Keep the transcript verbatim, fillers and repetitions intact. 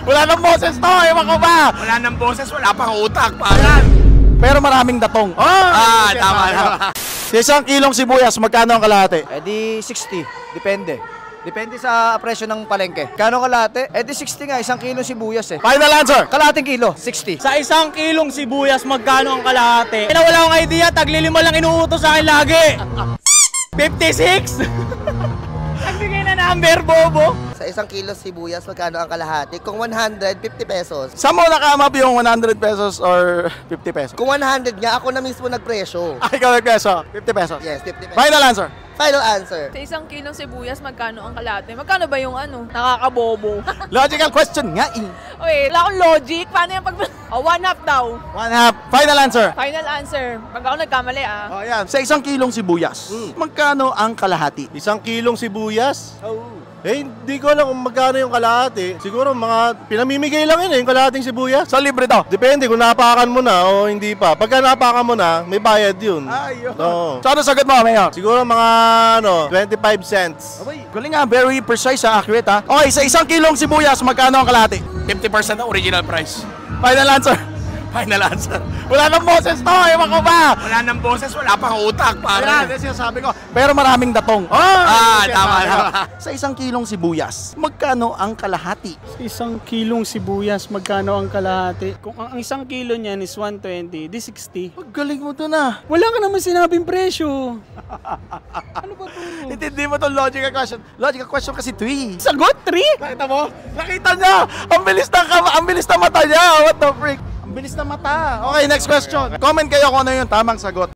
Wala nang boses to, ewan ko ba? Wala nang boses, wala pang utak, parang. Pero maraming datong. Oh, Ah, tama, tama. Sa isang kilong sibuyas, magkano ang kalahati? Eh di sixty, depende. Depende sa presyo ng palengke. Kano kalate? Eh di sixty nga, isang kilong sibuyas eh. Final answer! Kalating kilo, sixty. Sa isang kilong sibuyas, magkano ang kalahati? Eh, na wala akong idea, taglilima lang inuutos sa akin lagi. fifty-six? Nagbigay na number, bobo. Sa isang kilo sibuyas, magkano ang kalahati? Kung one hundred, fifty pesos. Saan mo nakamap yung one hundred pesos or fifty pesos? Kung one hundred nga, ako na mismo nagpresyo. Ay, ikaw nagpeso. fifty pesos. Yes, fifty pesos. Final answer! Final answer. Sa isang kilong sibuyas, magkano ang kalate? Magkano ba yung ano? Nakakabobo. Logical question nga eh. Wait, wala akong logic. Paano yung pag... Oh, one half daw. One half. Final answer. Final answer. Pag ako nagkamali ah. Oh, yan. Sa isang kilong sibuyas, magkano ang kalahati? Isang kilong sibuyas? Oo. Eh, hindi ko alam kung magkano yung kalahati. Siguro mga pinamimigay lang yun eh, yung kalahating sibuyas. So, libre to? Depende kung napakan mo na o hindi pa. Pagka napakan mo na, may bayad yun. Ayun. Oo. So, ano sagot mo, Mayor? Siguro mga ano, twenty-five cents. Abay, galing nga. Very precise, ha? Accurate, ha? Okay, sa isang kilong sibuyas, magkano ang kalahati? fifty percent ang original price. Final answer. Final answer. Wala nang boses to, ewan ko ba? Wala nang boses, wala pang utak, Ayan, parang. yan sinasabi ko. Pero maraming datong. Oh, Ah, yan tama, sinasabi ko. tama. Sa isang kilong sibuyas, magkano ang kalahati? Isang kilong sibuyas, magkano ang kalahati? Kung ang isang kilo niyan is one twenty, di sixty. Ang galing mo to na. Wala ka naman sinabing presyo. Ano ba to? Intindi mo to logical question. Logical question kasi to eh. Sagot, three? Nakita mo? Nakita niya! Ang bilis ng kama, ang bilis ng mata niya! What the freak? Ang bilis ng mata. Okay, next question. Comment kayo kung ano yung tamang sagot.